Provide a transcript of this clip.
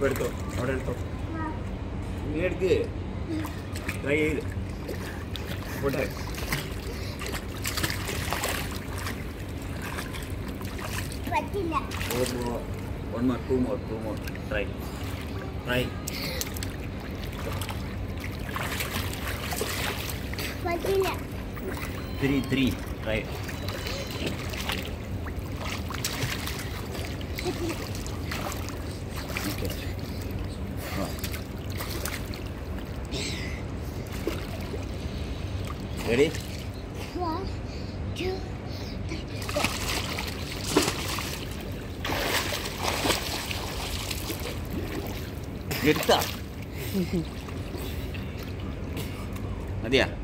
എടുത്തോ, അവിടെ എടുത്തോ. നീ എടുക്ക്, ട്രൈ ചെയ്ത് പോട്ടെ. One more, two more. Try. 3. Try. Okay. Ready? 1, 2, 3, go. എടുത്താ മതിയാ?